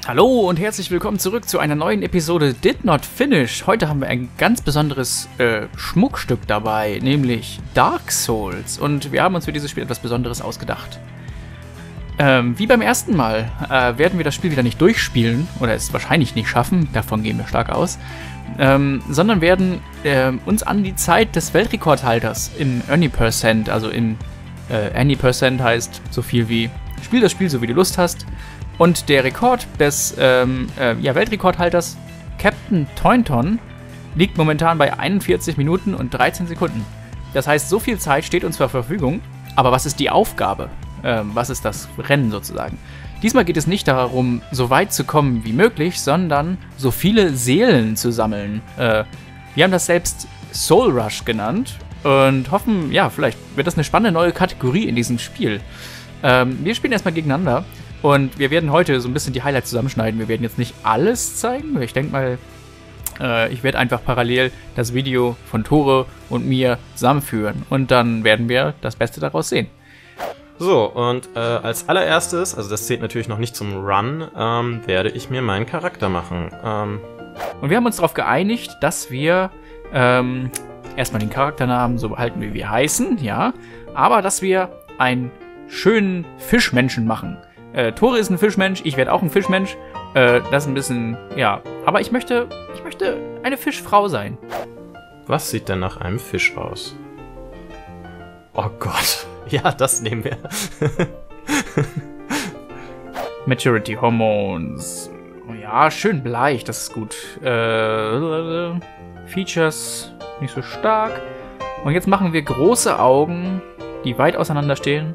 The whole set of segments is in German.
Hallo und herzlich willkommen zurück zu einer neuen Episode Did Not Finish. Heute haben wir ein ganz besonderes Schmuckstück dabei, nämlich Dark Souls. Und wir haben uns für dieses Spiel etwas Besonderes ausgedacht. Wie beim ersten Mal werden wir das Spiel wieder nicht durchspielen, oder es wahrscheinlich nicht schaffen, davon gehen wir stark aus, sondern werden uns an die Zeit des Weltrekordhalters im Any%, also in Any% heißt so viel wie spiel das Spiel so wie du Lust hast. Und der Rekord des Weltrekordhalters Captain Toynton liegt momentan bei 41 Minuten und 13 Sekunden. Das heißt, so viel Zeit steht uns zur Verfügung. Aber was ist die Aufgabe? Was ist das Rennen sozusagen? Diesmal geht es nicht darum, so weit zu kommen wie möglich, sondern so viele Seelen zu sammeln. Wir haben das selbst Soul Rush genannt und hoffen, ja, vielleicht wird das eine spannende neue Kategorie in diesem Spiel. Wir spielen erstmal gegeneinander. Und wir werden heute so ein bisschen die Highlights zusammenschneiden. Wir werden jetzt nicht alles zeigen. Ich denke mal, ich werde einfach parallel das Video von Tore und mir zusammenführen. Und dann werden wir das Beste daraus sehen. So, und als allererstes, also das zählt natürlich noch nicht zum Run, werde ich mir meinen Charakter machen. Und wir haben uns darauf geeinigt, dass wir erstmal den Charakternamen so behalten, wie wir heißen, ja. Aber dass wir einen schönen Fischmenschen machen. Tore ist ein Fischmensch, ich werde auch ein Fischmensch. Das ist ein bisschen, ja. Aber ich möchte eine Fischfrau sein. Was sieht denn nach einem Fisch aus? Oh Gott. Ja, das nehmen wir. Maturity Hormones. Ja, schön bleich, das ist gut. Features nicht so stark. Und jetzt machen wir große Augen, die weit auseinander stehen.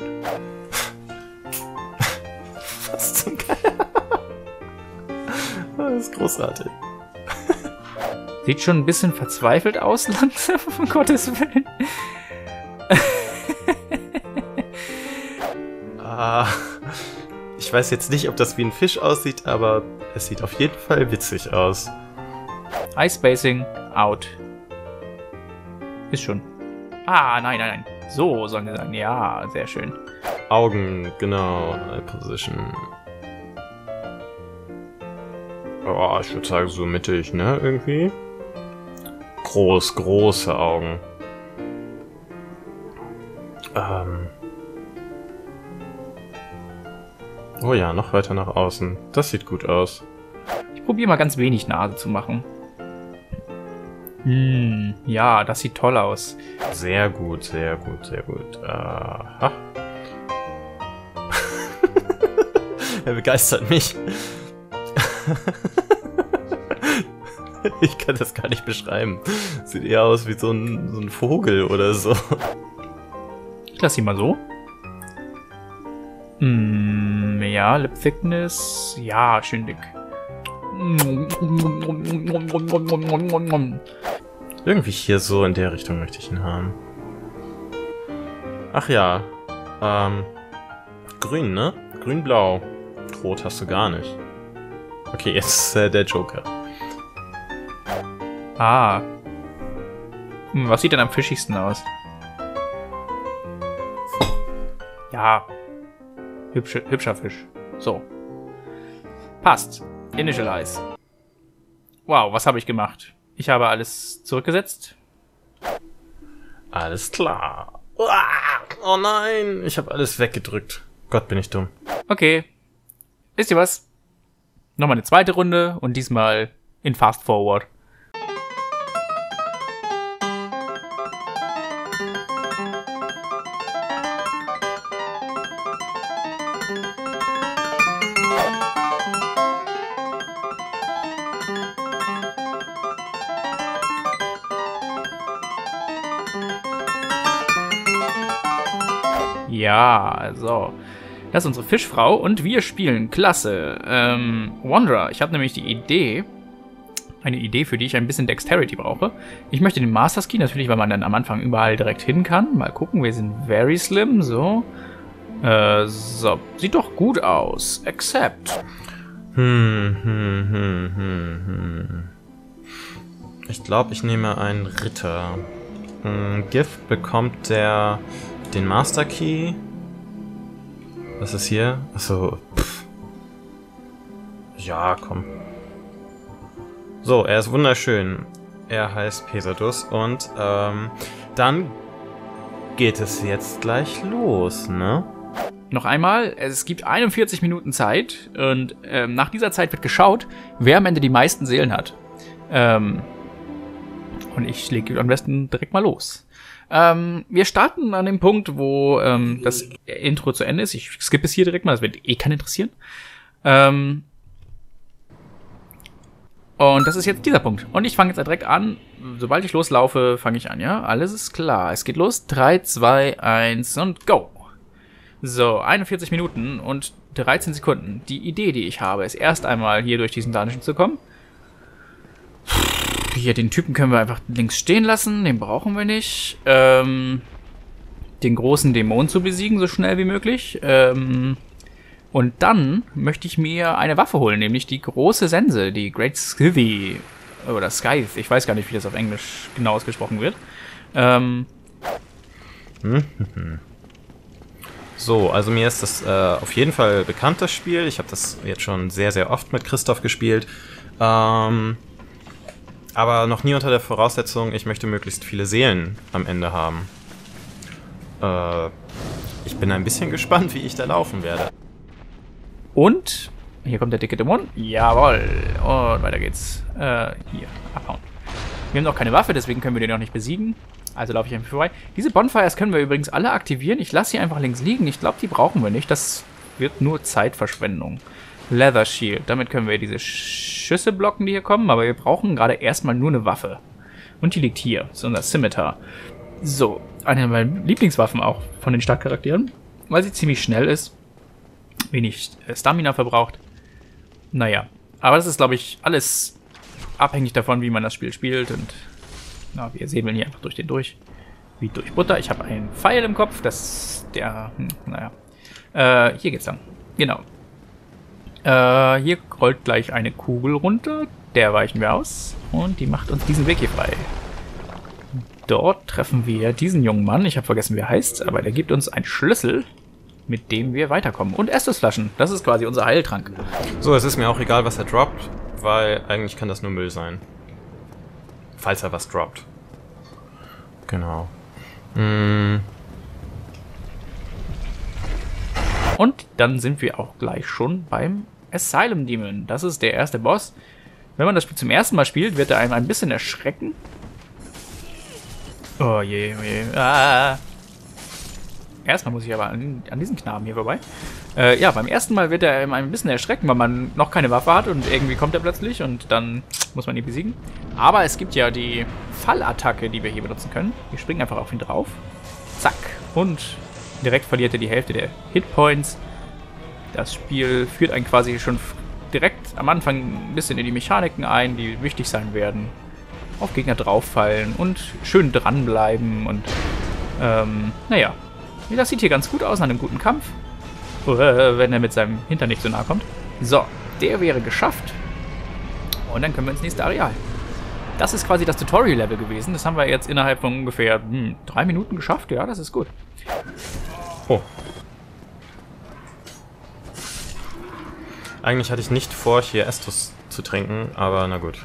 Das ist großartig. Sieht schon ein bisschen verzweifelt aus langsam, um Gottes Willen. Ich weiß jetzt nicht, ob das wie ein Fisch aussieht, aber es sieht auf jeden Fall witzig aus. Eye Spacing out. Ist schon. Nein. So sollen wir sagen. Ja, sehr schön. Augen, genau. Eye Position. Oh, ich würde sagen so mittig, ne, irgendwie. Große Augen. Oh ja, noch weiter nach außen. Das sieht gut aus. Ich probiere mal ganz wenig Nase zu machen. Ja, das sieht toll aus. Sehr gut. Aha. Er begeistert mich. Ich kann das gar nicht beschreiben. Sieht eher aus wie so ein Vogel oder so. Ich lasse ihn mal so. Ja, Lip Thickness. Ja, schön dick. Irgendwie hier so in der Richtung möchte ich ihn haben. Ach ja. Grün, ne? Grün-blau. Rot hast du gar nicht. Okay, jetzt der Joker. Was sieht denn am fischigsten aus? Ja. Hübscher Fisch. So. Passt. Initialize. Wow, was habe ich gemacht? Ich habe alles zurückgesetzt. Alles klar. Oh nein, ich habe alles weggedrückt. Gott, bin ich dumm. Okay. Wisst ihr was? Nochmal eine zweite Runde und diesmal in Fast Forward. Ja, so. Das ist unsere Fischfrau und wir spielen. Klasse. Wanderer. Ich habe nämlich die Idee, eine Idee, für die ich ein bisschen Dexterity brauche. Ich möchte den Master Ski, natürlich, weil man dann am Anfang überall direkt hin kann. Mal gucken, wir sind very slim, so. So, sieht doch gut aus. Accept. Ich glaube, ich nehme einen Ritter. Gift bekommt der den Master Key. Was ist hier? Achso. Ja, komm. So, er ist wunderschön. Er heißt Pesadus und dann geht es jetzt gleich los, ne? Noch einmal, es gibt 41 Minuten Zeit und nach dieser Zeit wird geschaut, wer am Ende die meisten Seelen hat. Und ich lege am besten direkt mal los. Wir starten an dem Punkt, wo das Intro zu Ende ist. Ich skippe es hier direkt mal, das wird eh keinen interessieren. Und das ist jetzt dieser Punkt. Und ich fange jetzt direkt an. Sobald ich loslaufe, fange ich an, ja? Alles ist klar. Es geht los. 3, 2, 1 und go. So, 41 Minuten und 13 Sekunden. Die Idee, die ich habe, ist erst einmal hier durch diesen Dungeon zu kommen. Hier, den Typen können wir einfach links stehen lassen. Den brauchen wir nicht. Den großen Dämon zu besiegen, so schnell wie möglich. Und dann möchte ich mir eine Waffe holen, nämlich die große Sense, die Great Scythe. Oder Scythe, ich weiß gar nicht, wie das auf Englisch genau ausgesprochen wird. So, also mir ist das auf jeden Fall bekannt, das Spiel. Ich habe das jetzt schon sehr, sehr oft mit Christoph gespielt. Aber noch nie unter der Voraussetzung, ich möchte möglichst viele Seelen am Ende haben. Ich bin ein bisschen gespannt, wie ich da laufen werde. Und hier kommt der dicke Dämon. Jawohl. Und weiter geht's. Hier, abhauen. Wir haben noch keine Waffe, deswegen können wir den noch nicht besiegen. Also laufe ich einfach vorbei. Diese Bonfires können wir übrigens alle aktivieren. Ich lasse sie einfach links liegen. Ich glaube, die brauchen wir nicht. Das wird nur Zeitverschwendung. Leather Shield. Damit können wir diese Schüsse blocken, die hier kommen. Aber wir brauchen gerade erstmal nur eine Waffe. Und die liegt hier. Das ist unser Scimitar. So. Eine meiner Lieblingswaffen auch von den Startcharakteren. Weil sie ziemlich schnell ist. Wenig Stamina verbraucht. Naja. Aber das ist, glaube ich, alles abhängig davon, wie man das Spiel spielt. Und na, wie ihr seht, wir hier einfach durch den durch. Wie durch Butter. Ich habe einen Pfeil im Kopf. Das der... naja. Hier geht's dann. Genau. Hier rollt gleich eine Kugel runter. Der weichen wir aus. Und die macht uns diesen Weg hier frei. Dort treffen wir diesen jungen Mann. Ich habe vergessen, wie er heißt. Aber der gibt uns einen Schlüssel, mit dem wir weiterkommen. Und Estusflaschen. Das ist quasi unser Heiltrank. So, es ist mir auch egal, was er droppt, weil eigentlich kann das nur Müll sein. Falls er was droppt. Genau. Und dann sind wir auch gleich schon beim Asylum Demon. Das ist der erste Boss. Wenn man das Spiel zum ersten Mal spielt, wird er einem ein bisschen erschrecken. Oh je, oh je. Ah. Erstmal muss ich aber an diesen Knaben hier vorbei. Ja, beim ersten Mal wird er einem ein bisschen erschrecken, weil man noch keine Waffe hat und irgendwie kommt er plötzlich und dann muss man ihn besiegen. Aber es gibt ja die Fallattacke, die wir hier benutzen können. Wir springen einfach auf ihn drauf. Zack. Und direkt verliert er die Hälfte der Hitpoints. Das Spiel führt einen quasi schon direkt am Anfang ein bisschen in die Mechaniken ein, die wichtig sein werden. Auf Gegner drauffallen und schön dranbleiben und naja. Das sieht hier ganz gut aus, nach einem guten Kampf. Wenn er mit seinem Hintern nicht so nahe kommt. So, der wäre geschafft. Und dann können wir ins nächste Areal. Das ist quasi das Tutorial-Level gewesen. Das haben wir jetzt innerhalb von ungefähr 3 Minuten geschafft. Ja, das ist gut. Oh. Eigentlich hatte ich nicht vor, hier Estus zu trinken, aber na gut.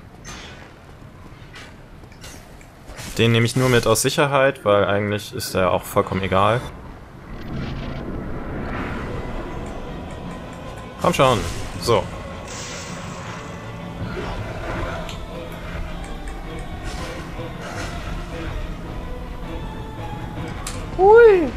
Den nehme ich nur mit aus Sicherheit, weil eigentlich ist er auch vollkommen egal. Komm schon. So. Hui.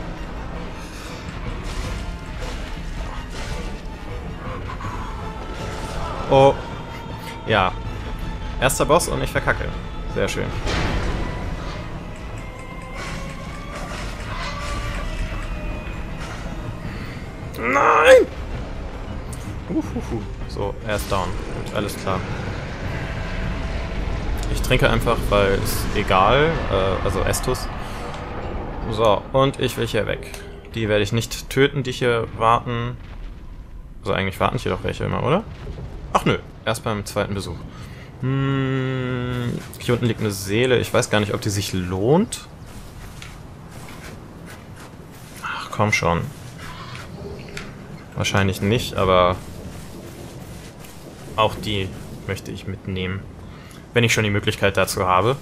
Oh. Ja. Erster Boss und ich verkacke. Sehr schön. Nein! So, er ist down. Gut, alles klar. Ich trinke einfach, weil es egal, also Estus. So, und ich will hier weg. Die werde ich nicht töten, die hier warten. Also eigentlich warten hier doch welche immer, oder? Ach nö, erst beim zweiten Besuch. Hier unten liegt eine Seele. Ich weiß gar nicht, ob die sich lohnt. Ach, komm schon. Wahrscheinlich nicht, aber auch die möchte ich mitnehmen. Wenn ich schon die Möglichkeit dazu habe.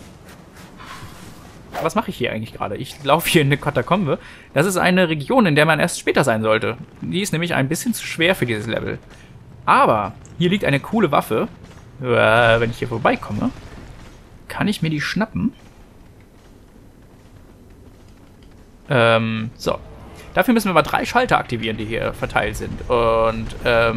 Was mache ich hier eigentlich gerade? Ich laufe hier in eine Katakombe. Das ist eine Region, in der man erst später sein sollte. Die ist nämlich ein bisschen zu schwer für dieses Level. Aber hier liegt eine coole Waffe. Wenn ich hier vorbeikomme, kann ich mir die schnappen. So. Dafür müssen wir mal 3 Schalter aktivieren, die hier verteilt sind. Und,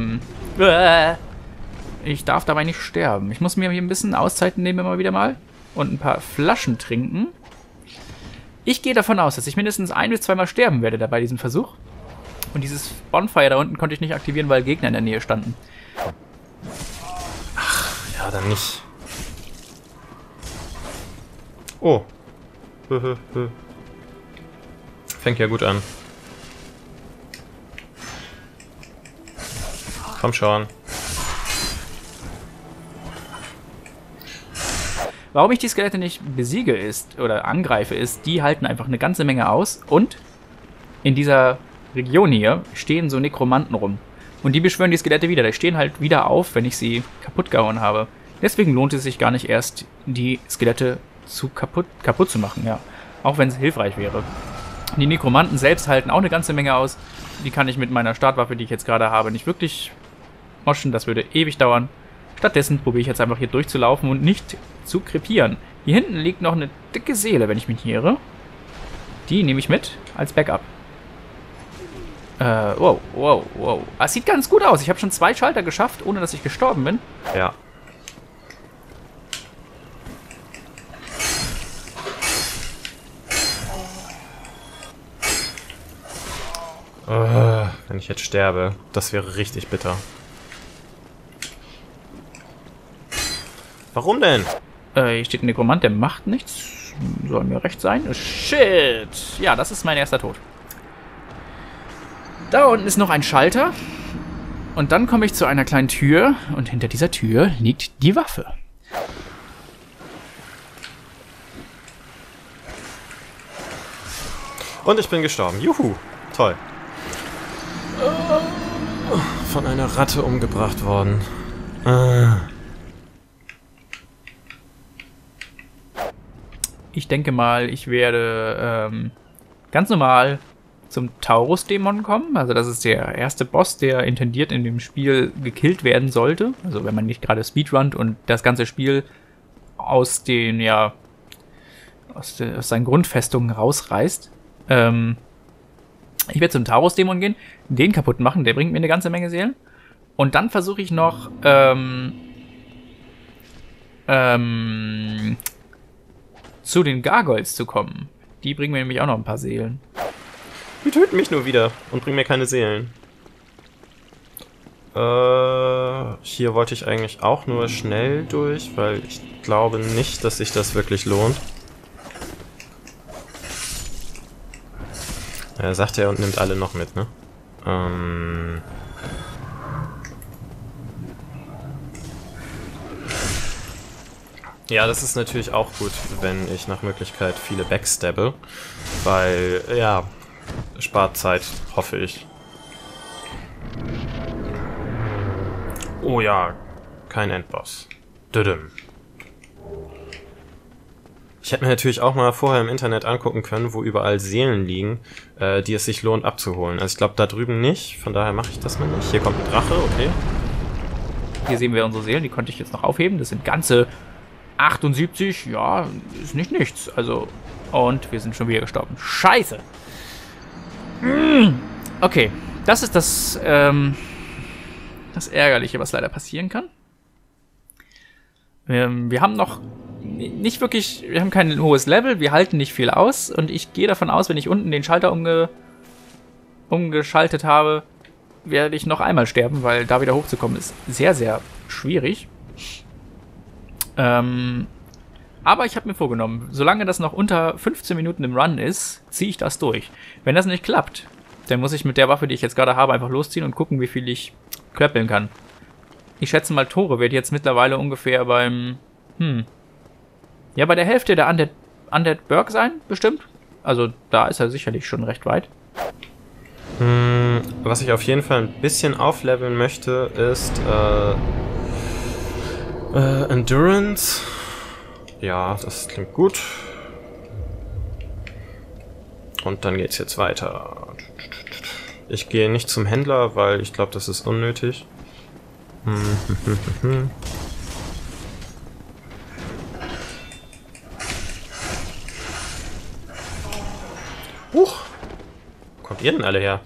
ich darf dabei nicht sterben. Ich muss mir hier ein bisschen Auszeiten nehmen immer wieder mal. Und ein paar Flaschen trinken. Ich gehe davon aus, dass ich mindestens 1- bis 2-mal sterben werde bei diesem Versuch. Und dieses Bonfire da unten konnte ich nicht aktivieren, weil Gegner in der Nähe standen. Ach, ja, dann nicht. Oh. Fängt ja gut an. Komm schon. Warum ich die Skelette nicht besiege oder angreife ist, die halten einfach eine ganze Menge aus und in dieser Region hier stehen so Nekromanten rum. Und die beschwören die Skelette wieder. Die stehen halt wieder auf, wenn ich sie kaputt gehauen habe. Deswegen lohnt es sich gar nicht erst, die Skelette kaputt zu machen, ja. Auch wenn es hilfreich wäre. Die Nekromanten selbst halten auch eine ganze Menge aus. Die kann ich mit meiner Startwaffe, die ich jetzt gerade habe, nicht wirklich moschen. Das würde ewig dauern. Stattdessen probiere ich jetzt einfach hier durchzulaufen und nicht zu krepieren. Hier hinten liegt noch eine dicke Seele, wenn ich mich irre. Die nehme ich mit als Backup. Wow. Das sieht ganz gut aus. Ich habe schon 2 Schalter geschafft, ohne dass ich gestorben bin. Ja. Wenn ich jetzt sterbe, das wäre richtig bitter. Warum denn? Hier steht ein Nekromant, der macht nichts. Soll mir recht sein. Shit. Ja, das ist mein erster Tod. Da unten ist noch ein Schalter. Und dann komme ich zu einer kleinen Tür. Und hinter dieser Tür liegt die Waffe. Und ich bin gestorben. Juhu. Toll. Von einer Ratte umgebracht worden. Ich denke mal, ich werde ganz normal zum Taurus-Dämon kommen. Also das ist der erste Boss, der intendiert in dem Spiel gekillt werden sollte. Also wenn man nicht gerade speedrunnt und das ganze Spiel aus den, ja, aus seinen Grundfestungen rausreißt. Ich werde zum Taurus-Dämon gehen, den kaputt machen, der bringt mir eine ganze Menge Seelen. Und dann versuche ich noch zu den Gargoyles zu kommen. Die bringen mir nämlich auch noch ein paar Seelen. Die töten mich nur wieder und bringen mir keine Seelen. Hier wollte ich eigentlich auch nur schnell durch, weil ich glaube nicht, dass sich das wirklich lohnt. Er sagt ja und nimmt alle noch mit, ne? Ja, das ist natürlich auch gut, wenn ich nach Möglichkeit viele backstabbe, weil, ja, spart Zeit, hoffe ich. Oh ja, kein Endboss. Düdüm. Ich hätte mir natürlich auch mal vorher im Internet angucken können, wo überall Seelen liegen, die es sich lohnt abzuholen. Also ich glaube da drüben nicht, von daher mache ich das mal nicht. Hier kommt ein Drache, okay. Hier sehen wir unsere Seelen, die konnte ich jetzt noch aufheben. Das sind ganze 78, ja, ist nicht nichts. Also, und wir sind schon wieder gestorben. Scheiße. Okay, das ist das Ärgerliche, was leider passieren kann. Wir haben noch nicht wirklich, wir haben kein hohes Level, wir halten nicht viel aus und ich gehe davon aus, wenn ich unten den Schalter umgeschaltet habe, werde ich noch einmal sterben, weil da wieder hochzukommen ist sehr, sehr schwierig. Aber ich habe mir vorgenommen, solange das noch unter 15 Minuten im Run ist, ziehe ich das durch. Wenn das nicht klappt, dann muss ich mit der Waffe, die ich jetzt gerade habe, einfach losziehen und gucken, wie viel ich klöppeln kann. Ich schätze mal, Tore wird jetzt mittlerweile ungefähr beim, ja, bei der Hälfte der Undead Burg sein, bestimmt. Also da ist er sicherlich schon recht weit. Was ich auf jeden Fall ein bisschen aufleveln möchte, ist Endurance. Ja, das klingt gut. Und dann geht's jetzt weiter. Ich gehe nicht zum Händler, weil ich glaube, das ist unnötig. Huch! Wo kommt ihr denn alle her?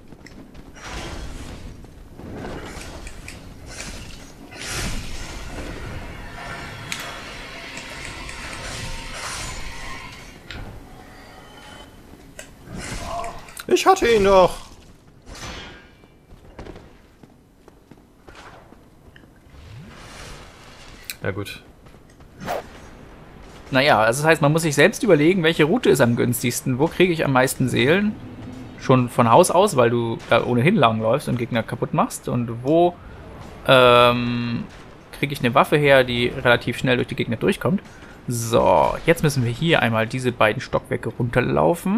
Ich hatte ihn doch! Ja gut. Naja, also das heißt, man muss sich selbst überlegen, welche Route ist am günstigsten. Wo kriege ich am meisten Seelen? Schon von Haus aus, weil du da ohnehin langläufst und Gegner kaputt machst. Und wo kriege ich eine Waffe her, die relativ schnell durch die Gegner durchkommt. So, jetzt müssen wir hier einmal diese beiden Stockwerke runterlaufen.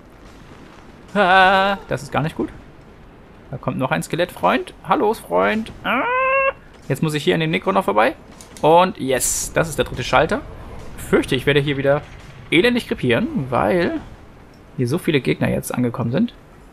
Ah, das ist gar nicht gut. Da kommt noch ein Skelettfreund. Hallo, Freund. Ah, jetzt muss ich hier an den Necro noch vorbei. Und yes, das ist der dritte Schalter. Fürchte, ich werde hier wieder elendig krepieren, weil hier so viele Gegner jetzt angekommen sind.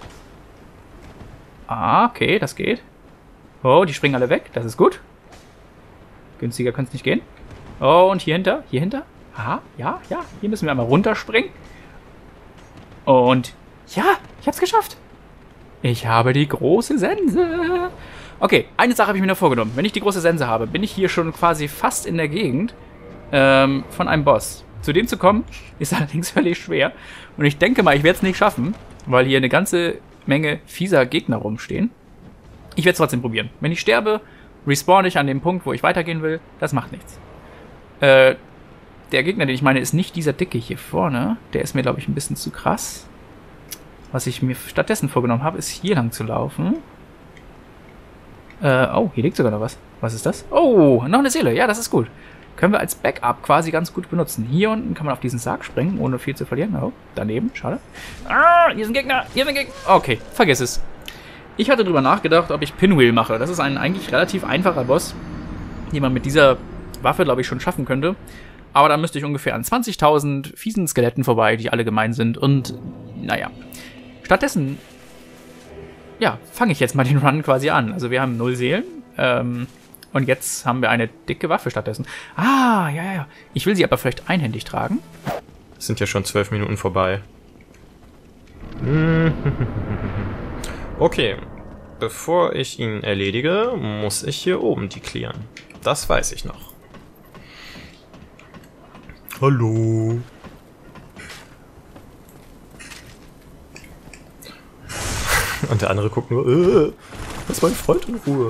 Ah, okay, das geht. Oh, die springen alle weg, das ist gut. Günstiger könnte es nicht gehen. Oh, und hier hinter, hier hinter. Aha, ja, ja, hier müssen wir einmal runterspringen. Und ja, ich hab's geschafft. Ich habe die große Sense. Okay, eine Sache habe ich mir noch vorgenommen. Wenn ich die große Sense habe, bin ich hier schon quasi fast in der Gegend von einem Boss. Zu dem zu kommen, ist allerdings völlig schwer. Und ich denke mal, ich werde es nicht schaffen, weil hier eine ganze Menge fieser Gegner rumstehen. Ich werde es trotzdem probieren. Wenn ich sterbe, respawn ich an dem Punkt, wo ich weitergehen will. Das macht nichts. Der Gegner, den ich meine, ist nicht dieser Dicke hier vorne. Der ist mir, glaube ich, ein bisschen zu krass. Was ich mir stattdessen vorgenommen habe, ist hier lang zu laufen. Oh, hier liegt sogar noch was. Was ist das? Oh, noch eine Seele. Ja, das ist gut. Können wir als Backup quasi ganz gut benutzen. Hier unten kann man auf diesen Sarg springen, ohne viel zu verlieren. Oh, daneben. Schade. Ah, hier sind Gegner. Hier sind Gegner. Okay, vergiss es. Ich hatte drüber nachgedacht, ob ich Pinwheel mache. Das ist ein eigentlich relativ einfacher Boss, den man mit dieser Waffe, glaube ich, schon schaffen könnte. Aber da müsste ich ungefähr an 20.000 fiesen Skeletten vorbei, die alle gemein sind. Und, naja. Stattdessen, ja, fange ich jetzt mal den Run quasi an. Also wir haben 0 Seelen. Und jetzt haben wir eine dicke Waffe stattdessen. Ah, ja, ja. Ich will sie aber vielleicht einhändig tragen. Es sind ja schon 12 Minuten vorbei. Okay. Bevor ich ihn erledige, muss ich hier oben die clearen. Das weiß ich noch. Hallo. Und der andere guckt nur, lass meinen Freund in Ruhe.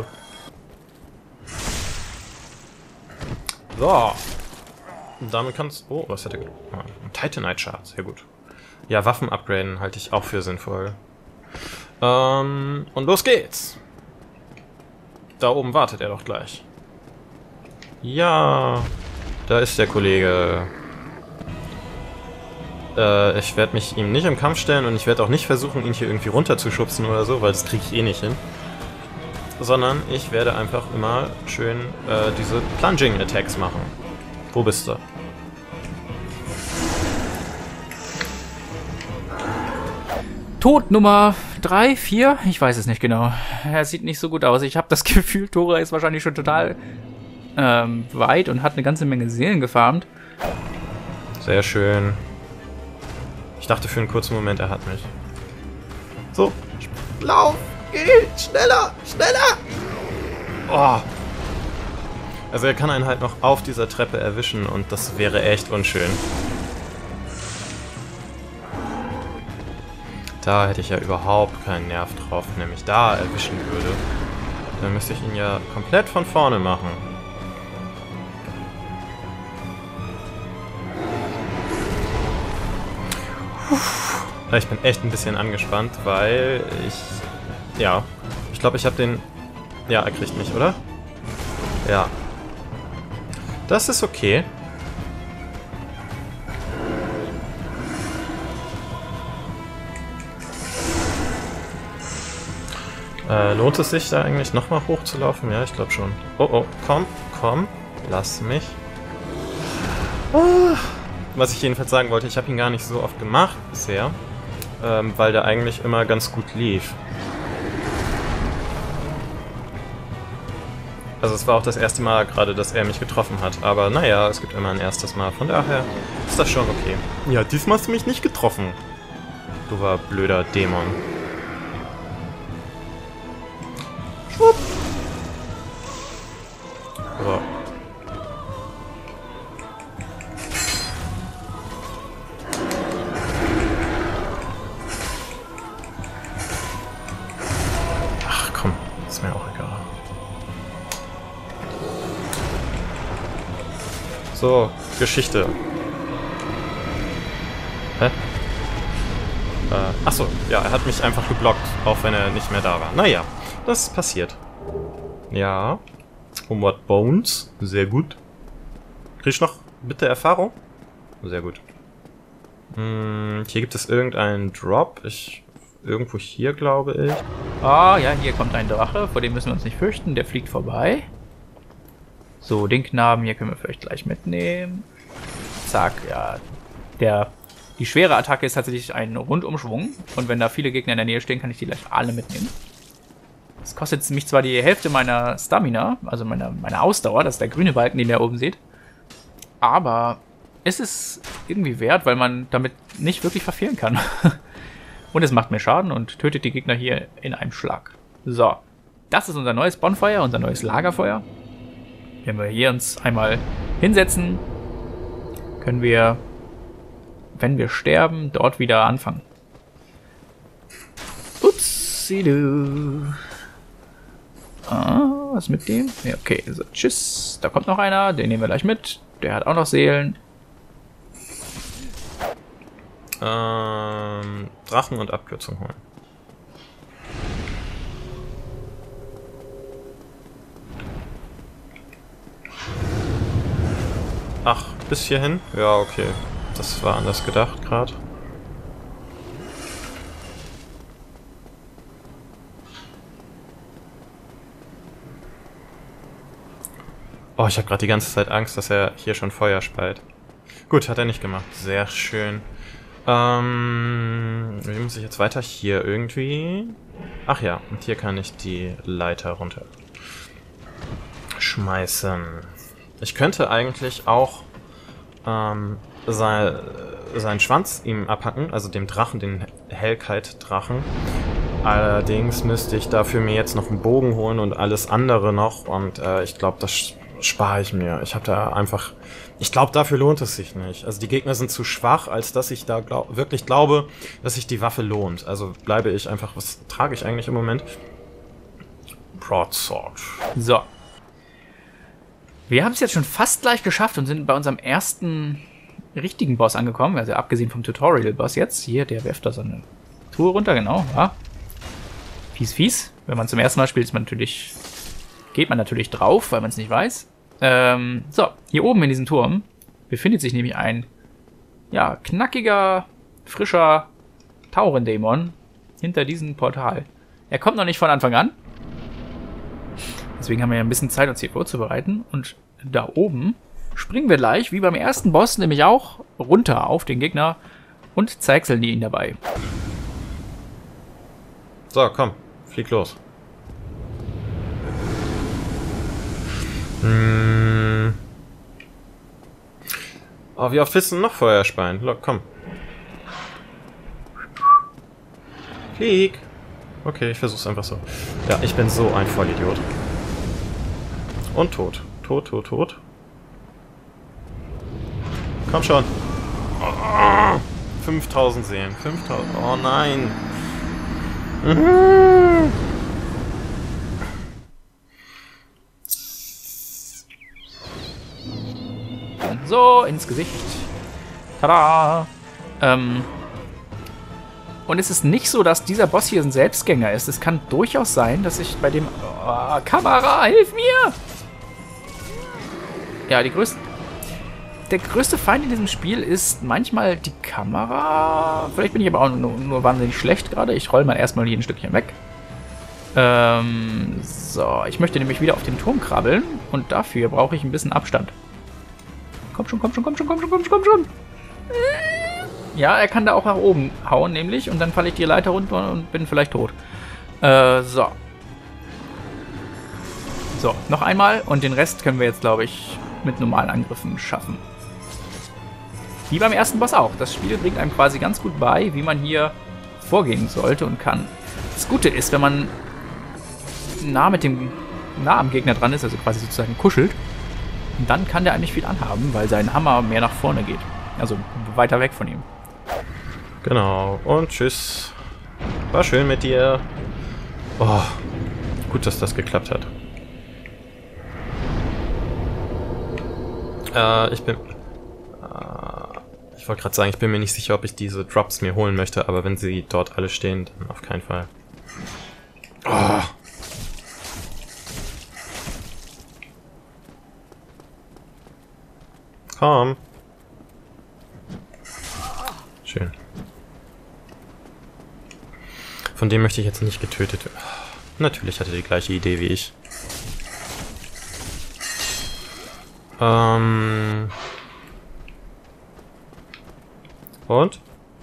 So. Und damit kannst oh, was hat er ein Titanite Shard, sehr gut. Ja, Waffen upgraden halte ich auch für sinnvoll. Und los geht's. Da oben wartet er doch gleich. Ja, da ist der Kollege. Ich werde mich ihm nicht im Kampf stellen und ich werde auch nicht versuchen, ihn hier irgendwie runterzuschubsen oder so, weil das kriege ich eh nicht hin. Sondern ich werde einfach immer schön diese Plunging Attacks machen. Wo bist du? Tod Nummer 3, 4? Ich weiß es nicht genau. Er sieht nicht so gut aus. Ich habe das Gefühl, Tora ist wahrscheinlich schon total weit und hat eine ganze Menge Seelen gefarmt. Sehr schön. Ich dachte für einen kurzen Moment, er hat mich. So. Lauf! Geh! Schneller! Schneller! Oh. Also er kann einen halt noch auf dieser Treppe erwischen und das wäre echt unschön. Da hätte ich ja überhaupt keinen Nerv drauf, wenn er mich da erwischen würde. Dann müsste ich ihn ja komplett von vorne machen. Ich bin echt ein bisschen angespannt, weil ich... Ja, ich glaube, ich habe den... Ja, er kriegt mich, oder? Ja. Das ist okay. Lohnt es sich da eigentlich nochmal hochzulaufen? Ja, ich glaube schon. Oh, oh, komm, komm. Lass mich. Was ich jedenfalls sagen wollte, ich habe ihn gar nicht so oft gemacht bisher, weil der eigentlich immer ganz gut lief. Also es war auch das erste Mal gerade, dass er mich getroffen hat. Aber naja, es gibt immer ein erstes Mal. Von daher ist das schon okay. Ja, diesmal hast du mich nicht getroffen. Du war blöder Dämon. Schwupp. So. Ach komm, ist mir auch egal. So, Geschichte. Hä? Achso, ja, er hat mich einfach geblockt, auch wenn er nicht mehr da war. Naja, das passiert. Ja. Homeward Bones, sehr gut. Krieg ich noch bitte Erfahrung? Sehr gut. Hier gibt es irgendeinen Drop. Irgendwo hier, glaube ich. Ah, ja, hier kommt ein Drache, vor dem müssen wir uns nicht fürchten, der fliegt vorbei. So, den Knaben hier können wir vielleicht gleich mitnehmen. Zack, ja. Die schwere Attacke ist tatsächlich ein Rundumschwung. Und wenn da viele Gegner in der Nähe stehen, kann ich die gleich alle mitnehmen. Das kostet mich zwar die Hälfte meiner Stamina, also meiner Ausdauer, das ist der grüne Balken, den ihr oben seht. Aber es ist irgendwie wert, weil man damit nicht wirklich verfehlen kann. Und es macht mir Schaden und tötet die Gegner hier in einem Schlag. So, das ist unser neues Bonfire, unser neues Lagerfeuer. Wenn wir hier uns einmal hinsetzen, können wir, wenn wir sterben, dort wieder anfangen. Upsidu. Ah, was mit dem? Ja, okay, so, tschüss. Da kommt noch einer, den nehmen wir gleich mit. Der hat auch noch Seelen. Drachen und Abkürzung holen. Ach, bis hierhin? Ja, okay. Das war anders gedacht gerade. Oh, ich habe gerade die ganze Zeit Angst, dass er hier schon Feuer speit. Gut, hat er nicht gemacht. Sehr schön. Wie muss ich jetzt weiter? Hier irgendwie. Ach ja, und hier kann ich die Leiter runter schmeißen. Ich könnte eigentlich auch seinen Schwanz ihm abhacken, also dem Drachen, den Hellkite-Drachen. Allerdings müsste ich dafür mir jetzt noch einen Bogen holen und alles andere noch. Und ich glaube, das spare ich mir. Ich habe da einfach... Ich glaube, dafür lohnt es sich nicht. Also die Gegner sind zu schwach, als dass ich da wirklich glaube, dass sich die Waffe lohnt. Also bleibe ich einfach... Was trage ich eigentlich im Moment? Broadsword. So. Wir haben es jetzt schon fast gleich geschafft und sind bei unserem ersten richtigen Boss angekommen. Also abgesehen vom Tutorial-Boss jetzt. Hier, der wirft da so eine Truhe runter, genau. Ja. Fies, fies. Wenn man zum ersten Mal spielt, geht man natürlich drauf, weil man es nicht weiß. So, hier oben in diesem Turm befindet sich nämlich ein, ja, knackiger, frischer Taurendämon hinter diesem Portal. Er kommt noch nicht von Anfang an. Deswegen haben wir ja ein bisschen Zeit, uns hier vorzubereiten. Und da oben springen wir gleich, wie beim ersten Boss, nämlich auch runter auf den Gegner und zeichseln ihn dabei. So, komm, flieg los. Oh, wie oft willst du noch Feuer speien? Look, komm. Flieg. Okay, ich versuch's einfach so. Ja, ich bin so ein Vollidiot. Und tot. Tot, tot, tot. Komm schon. Oh, 5000 Seelen. 5000. Oh nein. So, ins Gesicht. Tada! Und es ist nicht so, dass dieser Boss hier ein Selbstgänger ist. Es kann durchaus sein, dass ich bei dem... Oh, Kamera, hilf mir! Ja, der größte Feind in diesem Spiel ist manchmal die Kamera. Vielleicht bin ich aber auch nur wahnsinnig schlecht gerade. Ich roll mal erstmal hier ein Stückchen weg. So, ich möchte nämlich wieder auf den Turm krabbeln. Und dafür brauche ich ein bisschen Abstand. Komm schon, komm schon, komm schon, komm schon, komm schon, komm schon. Ja, er kann da auch nach oben hauen, nämlich. Und dann falle ich die Leiter runter und bin vielleicht tot. So. So, noch einmal. Und den Rest können wir jetzt, glaube ich, mit normalen Angriffen schaffen. Wie beim ersten Boss auch. Das Spiel bringt einem quasi ganz gut bei, wie man hier vorgehen sollte und kann. Das Gute ist, wenn man nah am Gegner dran ist, also quasi sozusagen kuschelt, dann kann der eigentlich viel anhaben, weil sein Hammer mehr nach vorne geht. Also weiter weg von ihm. Genau. Und tschüss. War schön mit dir. Oh, gut, dass das geklappt hat. Ich wollte gerade sagen, ich bin mir nicht sicher, ob ich diese Drops mir holen möchte, aber wenn sie dort alle stehen, dann auf keinen Fall. Oh. Komm. Schön. Von dem möchte ich jetzt nicht getötet werden. Natürlich hat er die gleiche Idee wie ich. Und?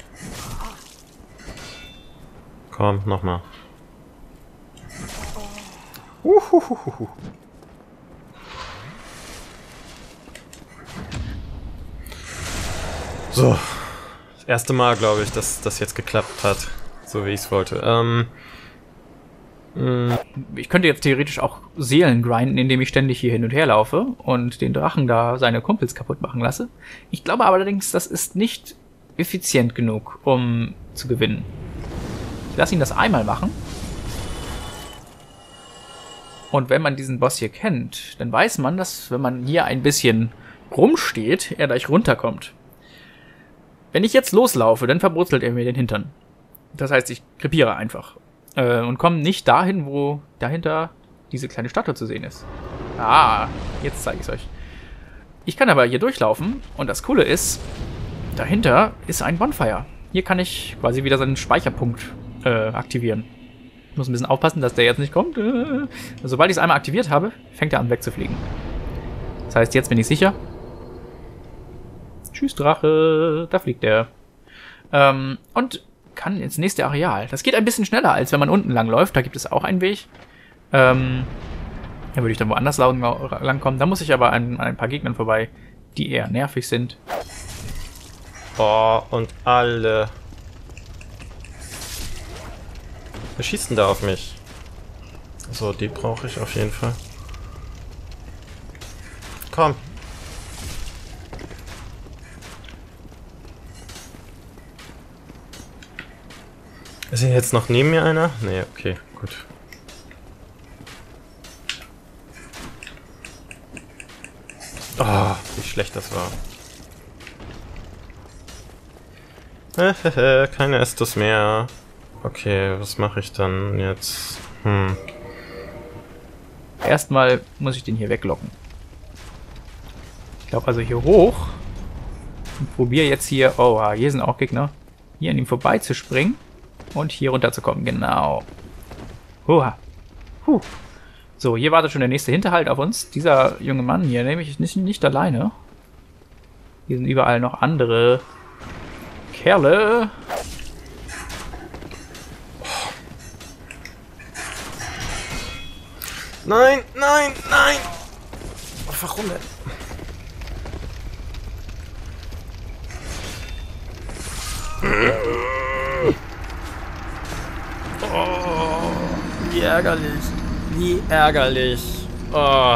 Komm, nochmal. So. Das erste Mal, glaube ich, dass das jetzt geklappt hat. So wie ich es wollte. Ich könnte jetzt theoretisch auch Seelen grinden, indem ich ständig hier hin und her laufe und den Drachen da seine Kumpels kaputt machen lasse. Ich glaube allerdings, das ist nicht effizient genug, um zu gewinnen. Ich lasse ihn das einmal machen. Und wenn man diesen Boss hier kennt, dann weiß man, dass wenn man hier ein bisschen rumsteht, er gleich runterkommt. Wenn ich jetzt loslaufe, dann verbrutzelt er mir den Hintern. Das heißt, ich krepiere einfach. Und komme nicht dahin, wo dahinter diese kleine Statue zu sehen ist. Ah, jetzt zeige ich es euch. Ich kann aber hier durchlaufen und das Coole ist, dahinter ist ein Bonfire. Hier kann ich quasi wieder seinen Speicherpunkt aktivieren. Ich muss ein bisschen aufpassen, dass der jetzt nicht kommt. Sobald ich es einmal aktiviert habe, fängt er an wegzufliegen. Das heißt, jetzt bin ich sicher. Tschüss, Drache. Da fliegt er. Und kann ins nächste Areal. Das geht ein bisschen schneller, als wenn man unten lang läuft. Da gibt es auch einen Weg. Da würde ich dann woanders langkommen. Da muss ich aber an ein paar Gegnern vorbei, die eher nervig sind. Oh, und alle. Wer schießt denn da auf mich? So, die brauche ich auf jeden Fall. Komm. Ist hier jetzt noch neben mir einer? Nee, okay, gut. Oh, wie schlecht das war. Keine Estus mehr. Okay, was mache ich dann jetzt? Erstmal muss ich den hier weglocken. Ich glaube also hier hoch. Und probiere jetzt hier... Oh, hier sind auch Gegner. Hier an ihm vorbeizuspringen. Und hier runterzukommen, genau. Huha. So, hier wartet schon der nächste Hinterhalt auf uns. Dieser junge Mann hier, nämlich nicht alleine. Hier sind überall noch andere Kerle. Nein, nein, nein! Warum denn? Oh, wie ärgerlich. Wie ärgerlich. Oh.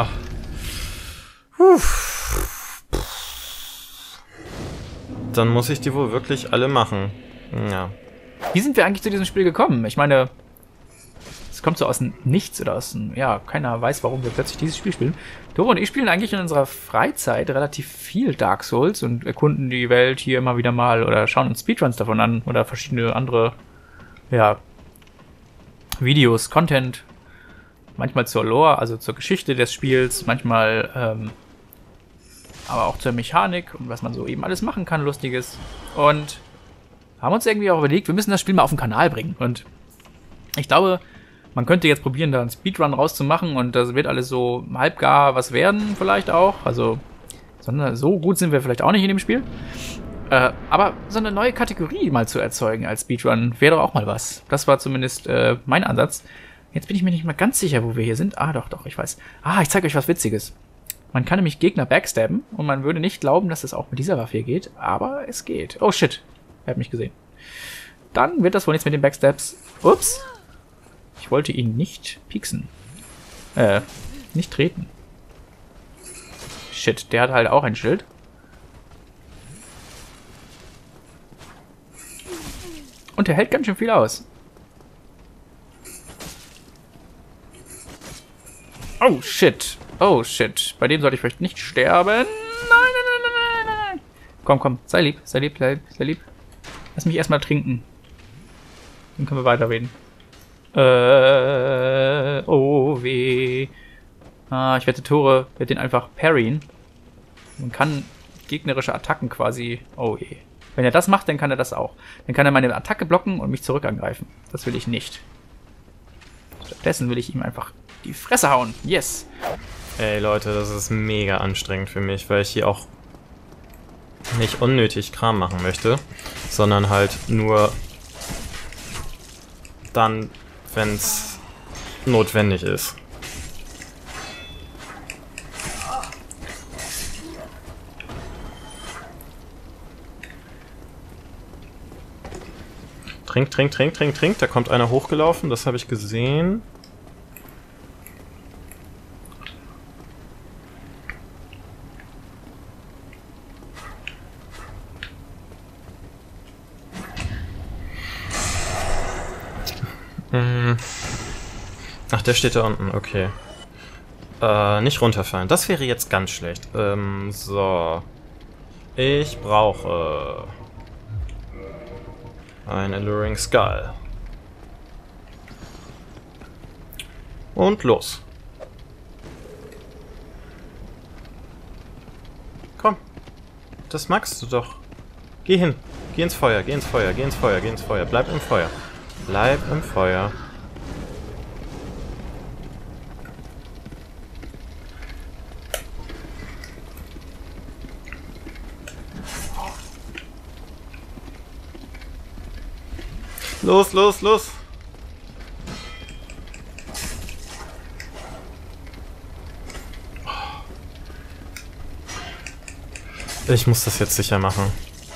Dann muss ich die wohl wirklich alle machen. Ja. Wie sind wir eigentlich zu diesem Spiel gekommen? Ich meine, es kommt so aus dem Nichts oder aus dem... Ja, keiner weiß, warum wir plötzlich dieses Spiel spielen. Doro und ich spielen eigentlich in unserer Freizeit relativ viel Dark Souls und erkunden die Welt hier immer wieder mal oder schauen uns Speedruns davon an oder verschiedene andere, ja, Videos, Content. Manchmal zur Lore, also zur Geschichte des Spiels, manchmal aber auch zur Mechanik und was man so eben alles machen kann, Lustiges. Und haben uns irgendwie auch überlegt, wir müssen das Spiel mal auf den Kanal bringen. Und ich glaube, Man könnte jetzt probieren, da einen Speedrun rauszumachen und das wird alles so halbgar was werden vielleicht auch. Also, sondern so gut sind wir vielleicht auch nicht in dem Spiel. Aber so eine neue Kategorie mal zu erzeugen als Speedrun wäre doch auch mal was. Das war zumindest mein Ansatz. Jetzt bin ich mir nicht mal ganz sicher, wo wir hier sind. Ah, doch, ich weiß. Ah, ich zeige euch was Witziges. Man kann nämlich Gegner backstabben und man würde nicht glauben, dass es auch mit dieser Waffe hier geht, aber es geht. Oh shit, er hat mich gesehen. Dann wird das wohl nichts mit den Backstabs. Ups. Ich wollte ihn nicht pieksen. Nicht treten. Shit, der hat halt auch ein Schild. Und er hält ganz schön viel aus. Oh shit. Oh shit. Bei dem sollte ich vielleicht nicht sterben. Nein. Komm. Sei lieb. Lass mich erstmal trinken. Dann können wir weiterreden. Oh weh. Ich werde Tore, werde den einfach parryen. Man kann gegnerische Attacken quasi... Oh je. Wenn er das macht, dann kann er das auch. Dann kann er meine Attacke blocken und mich zurück angreifen. Das will ich nicht. Stattdessen will ich ihm einfach die Fresse hauen. Yes. Ey Leute, das ist mega anstrengend für mich, weil ich hier auch nicht unnötig Kram machen möchte, sondern halt nur dann, wenn es notwendig ist. Trink. Da kommt einer hochgelaufen, das habe ich gesehen. Ach, der steht da unten, okay. Nicht runterfallen. Das wäre jetzt ganz schlecht. So. Ich brauche ein Alluring Skull. Und los. Komm. Das magst du doch. Geh hin. Geh ins Feuer. Bleib im Feuer. Bleib im Feuer. Los! Ich muss das jetzt sicher machen.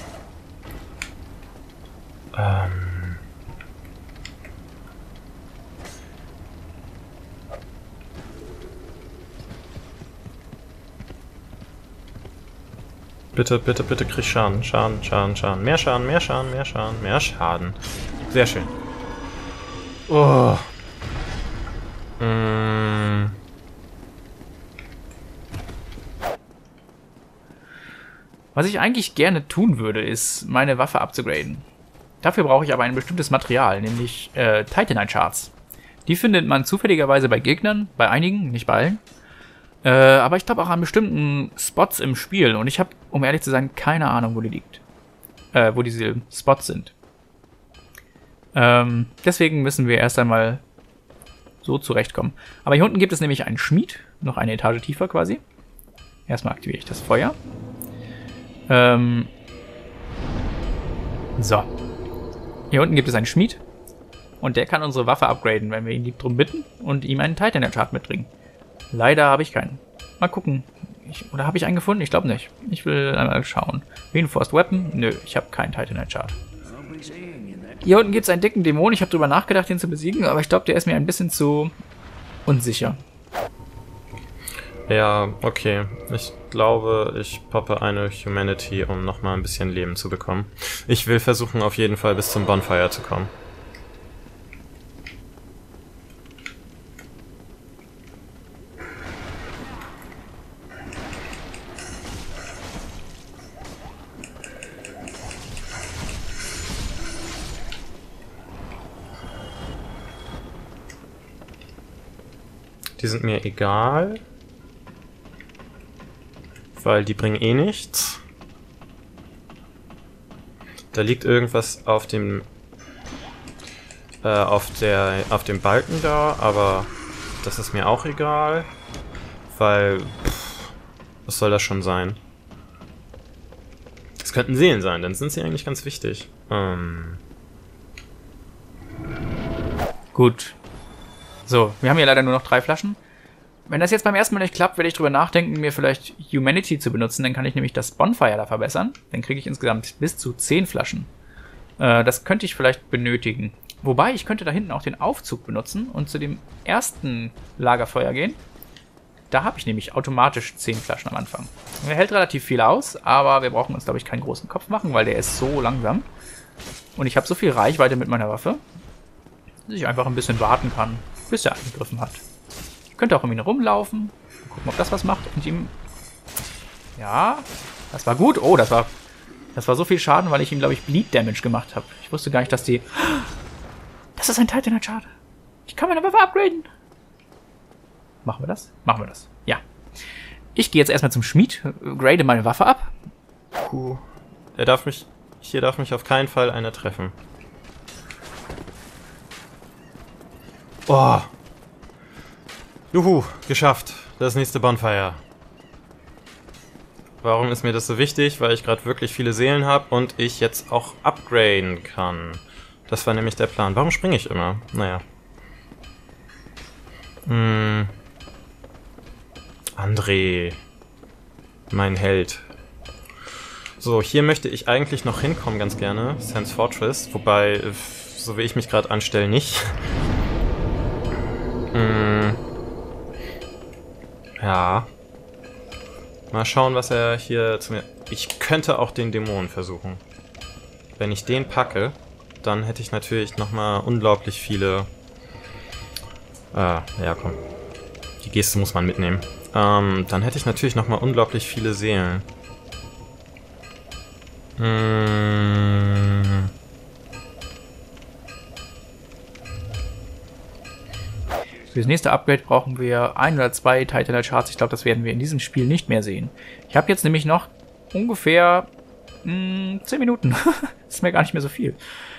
Bitte, krieg Schaden. Mehr Schaden. Sehr schön. Oh. Was ich eigentlich gerne tun würde, ist, meine Waffe abzugraden. Dafür brauche ich aber ein bestimmtes Material, nämlich Titanite Shards. Die findet man zufälligerweise bei Gegnern, bei einigen, nicht bei allen. Aber ich glaube auch an bestimmten Spots im Spiel. Und ich habe, um ehrlich zu sein, keine Ahnung, wo die liegt. Wo diese Spots sind. Deswegen müssen wir erst einmal so zurechtkommen. Aber hier unten gibt es nämlich einen Schmied. Noch eine Etage tiefer quasi. Erstmal aktiviere ich das Feuer. So. Hier unten gibt es einen Schmied. Und der kann unsere Waffe upgraden, wenn wir ihn darum bitten und ihm einen Titanite Shard mitbringen. Leider habe ich keinen. Mal gucken. Oder habe ich einen gefunden? Ich glaube nicht. Ich will einmal schauen. Reinforced Weapon? Nö, ich habe keinen Titanite Shard. Hier unten gibt es einen dicken Dämon. Ich habe darüber nachgedacht, ihn zu besiegen, aber ich glaube, der ist mir ein bisschen zu unsicher. Ja, okay. Ich glaube, ich poppe eine Humanity, um nochmal ein bisschen Leben zu bekommen. Ich will versuchen, auf jeden Fall bis zum Bonfire zu kommen. Die sind mir egal. Weil die bringen eh nichts. Da liegt irgendwas auf dem auf dem Balken da, aber das ist mir auch egal, weil, was soll das schon sein? Es könnten Seelen sein, dann sind sie eigentlich ganz wichtig. Gut. So, wir haben hier leider nur noch 3 Flaschen. Wenn das jetzt beim ersten Mal nicht klappt, werde ich drüber nachdenken, mir vielleicht Humanity zu benutzen. Dann kann ich nämlich das Bonfire da verbessern. Dann kriege ich insgesamt bis zu 10 Flaschen. Das könnte ich vielleicht benötigen. Wobei, ich könnte da hinten auch den Aufzug benutzen und zu dem ersten Lagerfeuer gehen. Da habe ich nämlich automatisch 10 Flaschen am Anfang. Er hält relativ viel aus, aber wir brauchen uns, glaube ich, keinen großen Kopf machen, weil der ist so langsam. Und ich habe so viel Reichweite mit meiner Waffe, dass ich einfach ein bisschen warten kann, bis er angegriffen hat. Ich könnte auch um ihn rumlaufen, gucken, ob das was macht und ihm... Ja, das war gut. Oh, das war so viel Schaden, weil ich ihm, glaube ich, Bleed Damage gemacht habe. Ich wusste gar nicht, dass die... Das ist ein Titanite Shard. Ich kann meine Waffe upgraden. Machen wir das? Machen wir das. Ja. Ich gehe jetzt erstmal zum Schmied, grade meine Waffe ab. Puh. Hier darf mich auf keinen Fall einer treffen. Oh. Juhu, geschafft. Das nächste Bonfire. Warum ist mir das so wichtig? Weil ich gerade wirklich viele Seelen habe und ich jetzt auch upgraden kann. Das war nämlich der Plan. Warum springe ich immer? Naja. André. Mein Held. So, hier möchte ich eigentlich noch hinkommen, ganz gerne. Sans Fortress. Wobei, so wie ich mich gerade anstelle, nicht. Ja. Mal schauen, was er hier zu mir... Ich könnte auch den Dämonen versuchen. Wenn ich den packe, dann hätte ich natürlich nochmal unglaublich viele... ja, komm. Die Geste muss man mitnehmen. Dann hätte ich natürlich nochmal unglaublich viele Seelen. Für das nächste Upgrade brauchen wir 1 oder 2 Titanite Shards. Ich glaube, das werden wir in diesem Spiel nicht mehr sehen. Ich habe jetzt nämlich noch ungefähr 10 Minuten. Das ist mir gar nicht mehr so viel.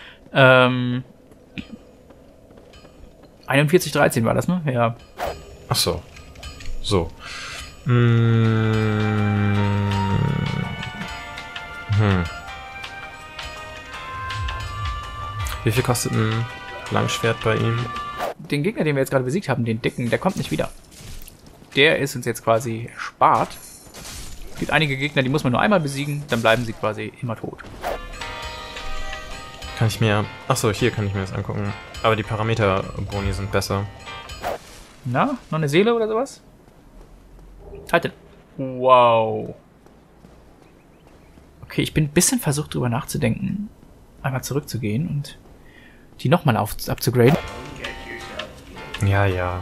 41:13 war das, ne? Ja. Ach so. So. Wie viel kostet ein Langschwert bei ihm? Den Gegner, den wir jetzt gerade besiegt haben, den dicken, der kommt nicht wieder. Der ist uns jetzt quasi erspart. Es gibt einige Gegner, die muss man nur einmal besiegen, dann bleiben sie quasi immer tot. Kann ich mir... Achso, hier kann ich mir das angucken. Aber die Parameter-Boni sind besser. Na, noch eine Seele oder sowas? Titan. Wow. Okay, ich bin ein bisschen versucht, drüber nachzudenken, einmal zurückzugehen und die nochmal abzugraden. Ja, ja.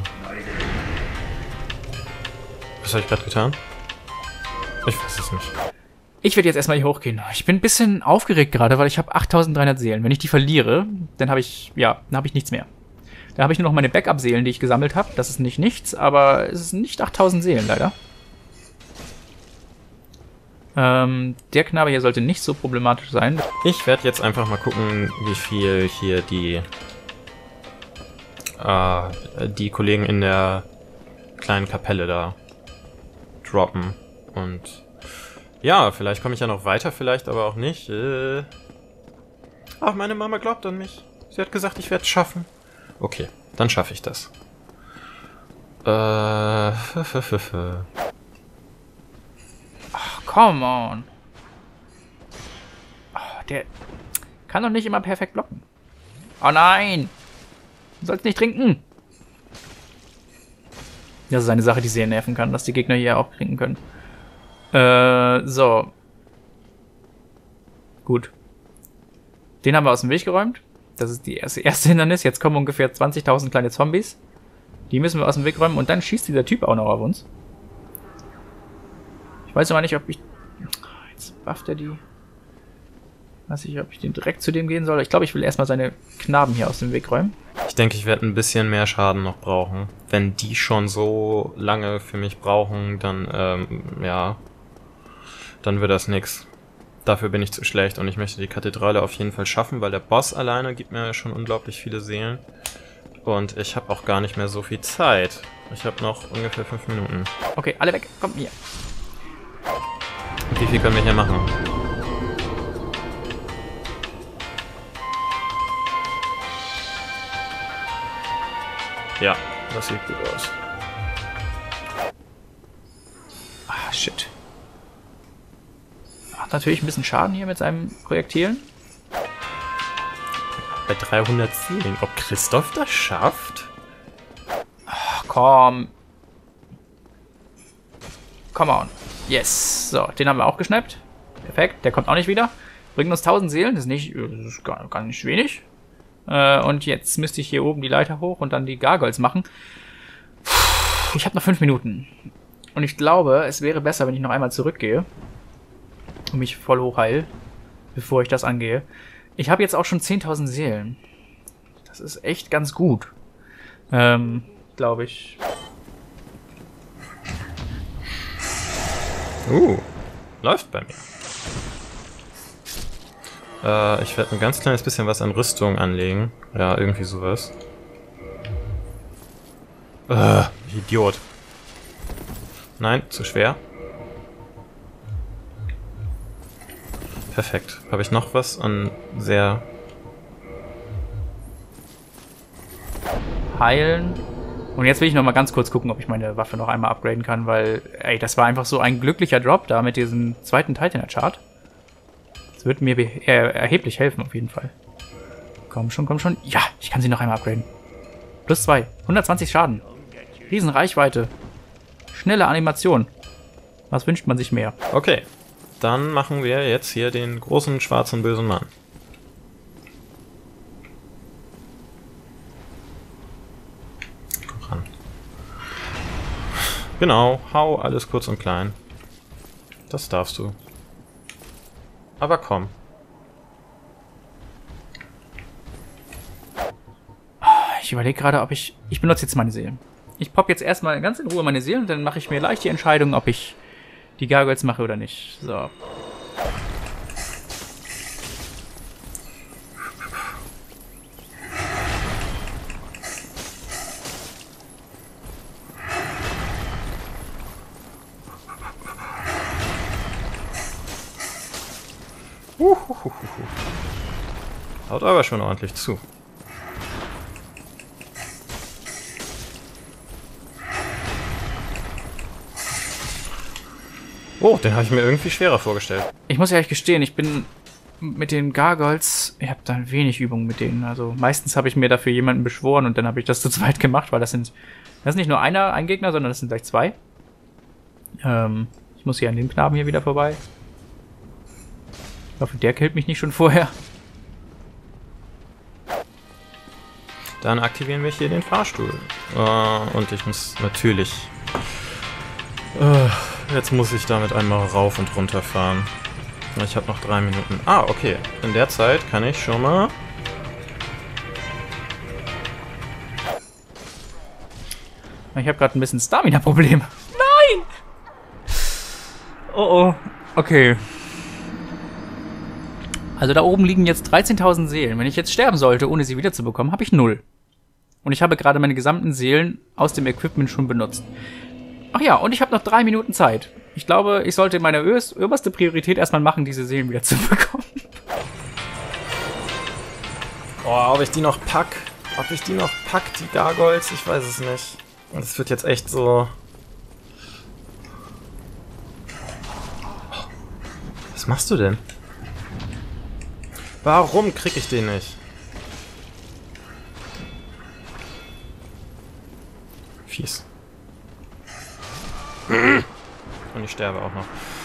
Was habe ich gerade getan? Ich weiß es nicht. Ich werde jetzt erstmal hier hochgehen. Ich bin ein bisschen aufgeregt gerade, weil ich habe 8300 Seelen. Wenn ich die verliere, dann habe ich, ja, dann habe ich nichts mehr. Dann habe ich nur noch meine Backup-Seelen, die ich gesammelt habe. Das ist nicht nichts, aber es ist nicht 8000 Seelen, leider. Der Knabe hier sollte nicht so problematisch sein. Ich werde jetzt einfach mal gucken, wie viel hier die Kollegen in der kleinen Kapelle da droppen. Und ja, vielleicht komme ich ja noch weiter, vielleicht aber auch nicht. Ach, meine Mama glaubt an mich. Sie hat gesagt, ich werde es schaffen. Okay, dann schaffe ich das. Ach, come on. Oh, der kann doch nicht immer perfekt blocken. Oh nein! Du sollst nicht trinken! Das ist eine Sache, die sehr nerven kann, dass die Gegner hier auch trinken können. So. Gut. Den haben wir aus dem Weg geräumt. Das ist die erste Hindernis. Jetzt kommen ungefähr 20.000 kleine Zombies. Die müssen wir aus dem Weg räumen. Und dann schießt dieser Typ auch noch auf uns. Ich weiß aber nicht, ob ich... Jetzt bufft er die... Weiß ich, ob ich den direkt zu dem gehen soll. Ich glaube, ich will erstmal seine Knaben hier aus dem Weg räumen. Ich denke, ich werde ein bisschen mehr Schaden noch brauchen. Wenn die schon so lange für mich brauchen, dann, ja... Dann wird das nix. Dafür bin ich zu schlecht und ich möchte die Kathedrale auf jeden Fall schaffen, weil der Boss alleine gibt mir schon unglaublich viele Seelen. Und ich habe auch gar nicht mehr so viel Zeit. Ich habe noch ungefähr 5 Minuten. Okay, alle weg. Komm, hier. Wie viel können wir hier machen? Ja, das sieht gut aus. Ah, shit. Macht natürlich ein bisschen Schaden hier mit seinem Projektilen. Bei 310. Ob Christoph das schafft? Ach, komm. Come on. Yes. So, den haben wir auch geschnappt. Perfekt. Der kommt auch nicht wieder. Bringt uns 1000 Seelen. Das ist gar nicht wenig. Und jetzt müsste ich hier oben die Leiter hoch und dann die Gargoyles machen. Ich habe noch 5 Minuten. Und ich glaube, es wäre besser, wenn ich noch einmal zurückgehe. Und mich voll hochheil, bevor ich das angehe. Ich habe jetzt auch schon 10.000 Seelen. Das ist echt ganz gut. Glaube ich. Läuft bei mir. Ich werde ein ganz kleines bisschen was an Rüstung anlegen. Ja, irgendwie sowas. Idiot. Nein, zu schwer. Perfekt. Habe ich noch was an sehr... Heilen. Und jetzt will ich noch mal ganz kurz gucken, ob ich meine Waffe noch einmal upgraden kann, weil, ey, das war einfach so ein glücklicher Drop da mit diesem zweiten Titan-Chart. Das wird mir erheblich helfen, auf jeden Fall. Komm schon, komm schon. Ja, ich kann sie noch einmal upgraden. Plus 2. 120 Schaden. Riesen Reichweite. Schnelle Animation. Was wünscht man sich mehr? Okay. Dann machen wir jetzt hier den großen, schwarzen, bösen Mann. Komm ran. Genau. Hau alles kurz und klein. Das darfst du. Aber komm. Ich überlege gerade, ob ich... Ich benutze jetzt meine Seelen. Ich poppe jetzt erstmal ganz in Ruhe meine Seelen und dann mache ich mir leicht die Entscheidung, ob ich die Gargoyles mache oder nicht. So. Haut aber schon ordentlich zu. Oh, den habe ich mir irgendwie schwerer vorgestellt. Ich muss ja ehrlich gestehen, ich bin mit den Gargoyles, ich habe da wenig Übung mit denen. Also meistens habe ich mir dafür jemanden beschworen und dann habe ich das zu zweit gemacht, weil das ist nicht nur ein Gegner, sondern das sind gleich 2. Ich muss hier an dem Knaben hier wieder vorbei. Ich hoffe, der killt mich nicht schon vorher. Dann aktivieren wir hier den Fahrstuhl. Und ich muss natürlich... jetzt muss ich damit einmal rauf und runter fahren. Ich habe noch 3 Minuten. Ah, okay. In der Zeit kann ich schon mal... Ich habe gerade ein bisschen Stamina-Problem. Nein! Oh, oh. Okay. Also da oben liegen jetzt 13.000 Seelen. Wenn ich jetzt sterben sollte, ohne sie wiederzubekommen, habe ich 0. Und ich habe gerade meine gesamten Seelen aus dem Equipment schon benutzt. Ach ja, und ich habe noch 3 Minuten Zeit. Ich glaube, ich sollte meine oberste Priorität erstmal machen, diese Seelen wieder zu bekommen. Oh, ob ich die noch pack? Die Gargoyles? Ich weiß es nicht. Das wird jetzt echt so... Was machst du denn? Warum krieg ich den nicht? Fies. Und ich sterbe auch noch.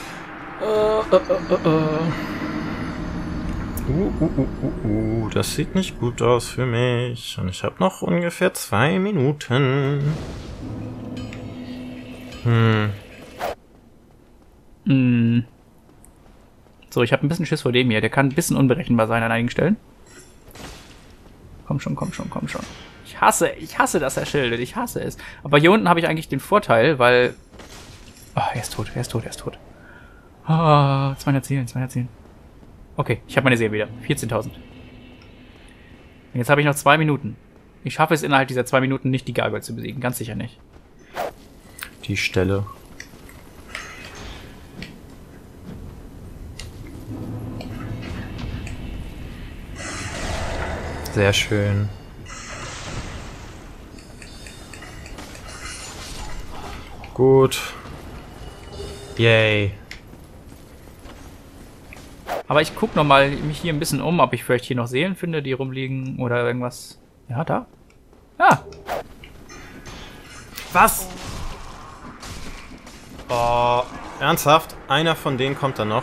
Das sieht nicht gut aus für mich. Und ich habe noch ungefähr 2 Minuten. So, ich habe ein bisschen Schiss vor dem hier. Der kann ein bisschen unberechenbar sein an einigen Stellen. Komm schon, komm schon, komm schon. Ich hasse, dass er schildet. Ich hasse es. Aber hier unten habe ich eigentlich den Vorteil, weil... Oh, er ist tot, er ist tot, er ist tot. Oh, 210, 210. Okay, ich habe meine Seele wieder. 14.000. Jetzt habe ich noch 2 Minuten. Ich schaffe es innerhalb dieser 2 Minuten nicht, die Gargoyle zu besiegen. Ganz sicher nicht. Die Stelle. Sehr schön. Gut. Yay. Aber ich gucke nochmal mich hier ein bisschen um, ob ich vielleicht hier noch Seelen finde, die rumliegen oder irgendwas. Ja, da. Ah! Was? Oh, ernsthaft? Einer von denen kommt dann noch.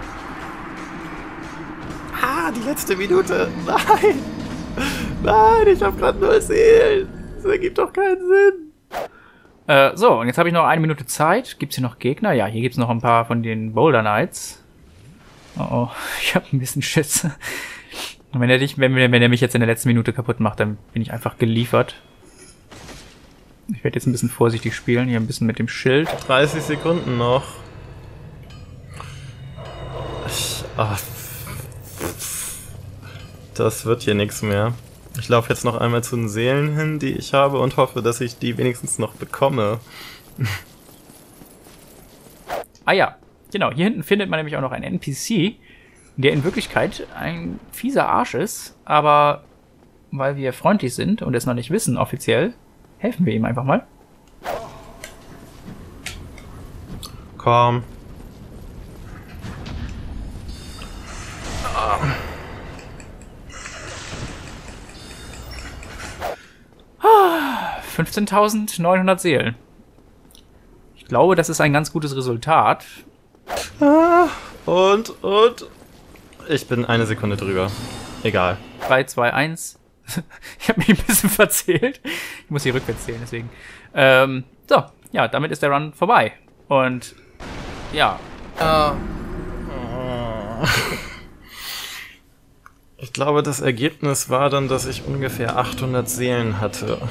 Ah, die letzte Minute. Nein! Nein, ich habe gerade 0 Seelen. Das ergibt doch keinen Sinn. So, und jetzt habe ich noch 1 Minute Zeit. Gibt es hier noch Gegner? Ja, hier gibt es noch ein paar von den Boulder Knights. Oh, ich habe ein bisschen Schiss. Und wenn er mich jetzt in der letzten Minute kaputt macht, dann bin ich einfach geliefert. Ich werde jetzt ein bisschen vorsichtig spielen, hier ein bisschen mit dem Schild. 30 Sekunden noch. Das wird hier nichts mehr. Ich laufe jetzt noch einmal zu den Seelen hin, die ich habe, und hoffe, dass ich die wenigstens noch bekomme. Ah ja, genau. Hier hinten findet man nämlich auch noch einen NPC, der in Wirklichkeit ein fieser Arsch ist, aber weil wir freundlich sind und es noch nicht wissen offiziell, helfen wir ihm einfach mal. Komm. 15.900 Seelen. Ich glaube, das ist ein ganz gutes Resultat. Und. Ich bin 1 Sekunde drüber. Egal. 3, 2, 1. Ich habe mich ein bisschen verzählt. Ich muss hier rückwärts zählen, deswegen. So, ja, damit ist der Run vorbei. Und ja. Ich glaube, das Ergebnis war dann, dass ich ungefähr 800 Seelen hatte.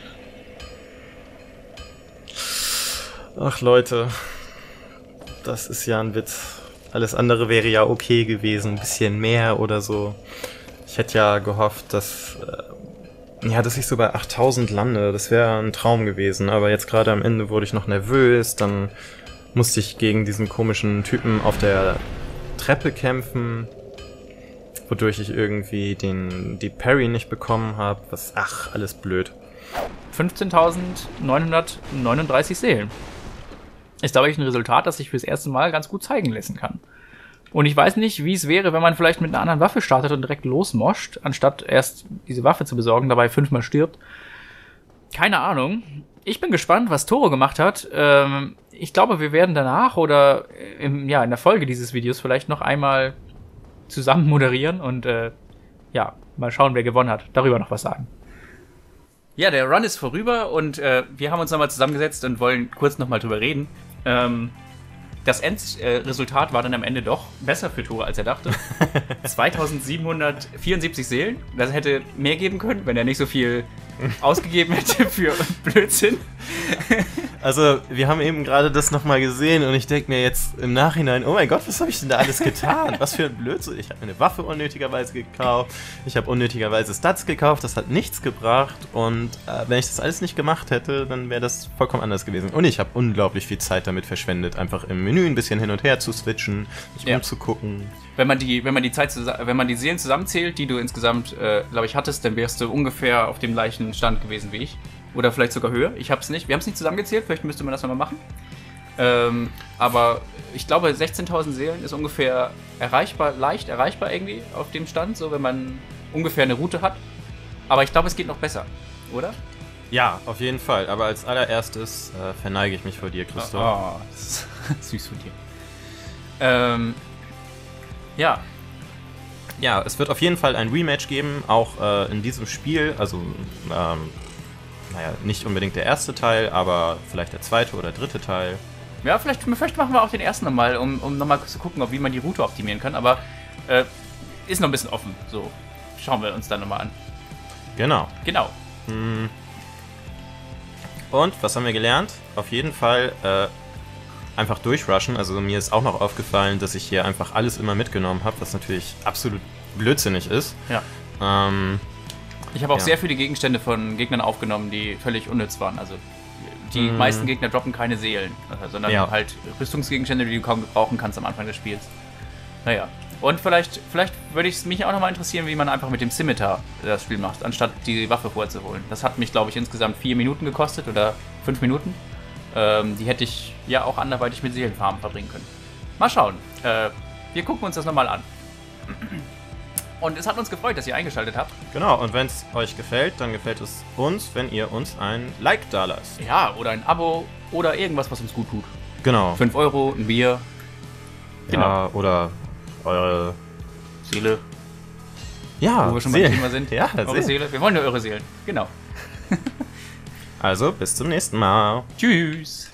Ach Leute, das ist ja ein Witz. Alles andere wäre ja okay gewesen, ein bisschen mehr oder so. Ich hätte ja gehofft, dass ich so bei 8000 lande. Das wäre ein Traum gewesen. Aber jetzt gerade am Ende wurde ich noch nervös. Dann musste ich gegen diesen komischen Typen auf der Treppe kämpfen, wodurch ich irgendwie die Parry nicht bekommen habe. Alles blöd. 15.939 Seelen. Ist, glaube ich, ein Resultat, das sich fürs erste Mal ganz gut zeigen lassen kann. Und ich weiß nicht, wie es wäre, wenn man vielleicht mit einer anderen Waffe startet und direkt losmoscht, anstatt erst diese Waffe zu besorgen, dabei 5-mal stirbt. Keine Ahnung. Ich bin gespannt, was Toro gemacht hat. Ich glaube, wir werden danach oder in der Folge dieses Videos vielleicht noch einmal zusammen moderieren und mal schauen, wer gewonnen hat. Darüber noch was sagen. Ja, der Run ist vorüber und wir haben uns nochmal zusammengesetzt und wollen kurz nochmal drüber reden. Das Endresultat war dann am Ende doch besser für Tore, als er dachte. 2774 Seelen. Das hätte mehr geben können, wenn er nicht so viel ausgegeben hätte für Blödsinn. Also, wir haben eben gerade das nochmal gesehen und ich denke mir jetzt im Nachhinein, oh mein Gott, was habe ich denn da alles getan? Was für ein Blödsinn. Ich habe mir eine Waffe unnötigerweise gekauft, ich habe unnötigerweise Stats gekauft, das hat nichts gebracht und wenn ich das alles nicht gemacht hätte, dann wäre das vollkommen anders gewesen. Und ich habe unglaublich viel Zeit damit verschwendet, einfach im Menü ein bisschen hin und her zu switchen, mich umzugucken. Wenn man die Seelen zusammenzählt, die du insgesamt, glaube ich, hattest, dann wärst du ungefähr auf dem gleichen Stand gewesen wie ich. Oder vielleicht sogar höher. Wir haben es nicht zusammengezählt, vielleicht müsste man das nochmal machen. Aber ich glaube, 16.000 Seelen ist ungefähr leicht erreichbar irgendwie auf dem Stand, so wenn man ungefähr eine Route hat. Aber ich glaube, es geht noch besser, oder? Ja, auf jeden Fall. Aber als allererstes verneige ich mich vor dir, Christoph. Oh, das ist süß von dir. Ja. Ja, es wird auf jeden Fall ein Rematch geben, auch in diesem Spiel. Also, nicht unbedingt der erste Teil, aber vielleicht der zweite oder dritte Teil. Ja, vielleicht machen wir auch den ersten nochmal, um nochmal zu gucken, wie man die Route optimieren kann. Aber ist noch ein bisschen offen. So, schauen wir uns dann nochmal an. Genau. Hm. Und, was haben wir gelernt? Auf jeden Fall einfach durchrushen. Also mir ist auch noch aufgefallen, dass ich hier einfach alles immer mitgenommen habe, was natürlich absolut blödsinnig ist. Ja. Ich habe auch sehr viele Gegenstände von Gegnern aufgenommen, die völlig unnütz waren. Also die meisten Gegner droppen keine Seelen, sondern halt Rüstungsgegenstände, die du kaum gebrauchen kannst am Anfang des Spiels. Naja. Und vielleicht würde es mich auch nochmal interessieren, wie man einfach mit dem Scimitar das Spiel macht, anstatt die Waffe vorzuholen. Das hat mich, glaube ich, insgesamt 4 Minuten gekostet oder 5 Minuten. Die hätte ich ja auch anderweitig mit Seelenfarmen verbringen können. Mal schauen. Wir gucken uns das nochmal an. Und es hat uns gefreut, dass ihr eingeschaltet habt. Genau, und wenn es euch gefällt, dann gefällt es uns, wenn ihr uns ein Like da lasst. Ja, oder ein Abo oder irgendwas, was uns gut tut. Genau. 5 Euro, ein Bier. Genau. Ja, oder eure Seele. Ja, wo wir schon beim Thema sind. Ja, eure Seele. Wir wollen nur eure Seelen. Genau. Also, bis zum nächsten Mal. Tschüss.